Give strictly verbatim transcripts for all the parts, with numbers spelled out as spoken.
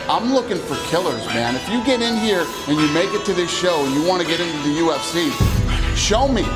I'm looking for killers, man. If you get in here and you make it to this show and you want to get into the U F C, show me.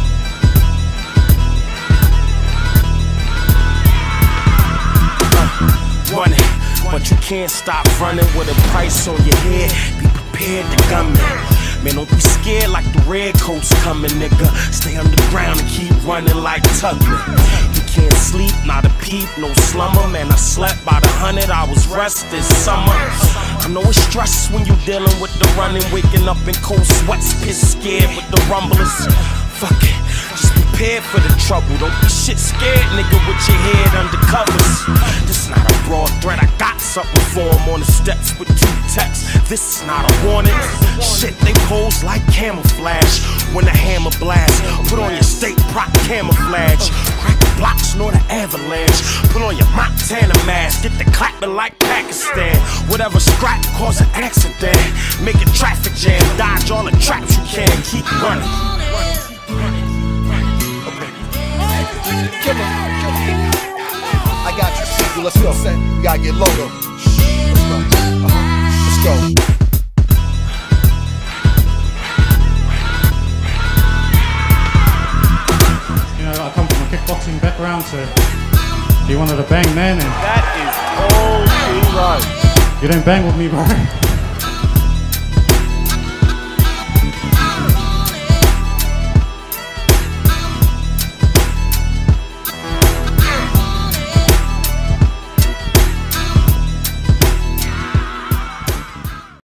Running, but you can't stop running with a price on your head. Be prepared to gun me. Man, don't be scared like the red coats coming, nigga. Stay underground and keep running like Tugman. You can't sleep, not a peep, no slumber. Man, I slept by the hundred, I was rested this summer. I know it's stress when you dealing with the running, waking up in cold sweats, pissed scared with the rumblers. Fuck it, just prepared for the trouble. Don't be shit scared, nigga, with your head under covers. This not a broad threat, I got something for him on the steps with two texts. This is not a warning. Shit, they pose like camouflage when the hammer blast. Put on your state prop camouflage. Crack the blocks, nor the avalanche. Put on your Montana mask, get the clapping like Pakistan. Whatever scrap cause an accident. Make a traffic jam, dodge all the traps you can. Keep running. Killer, killer. I got you. Let's go. You gotta get low though. Let's go. Uh-huh. Let's go. You know, I come from a kickboxing background, so be one of the bang men. And that is all right. You don't bang with me, bro.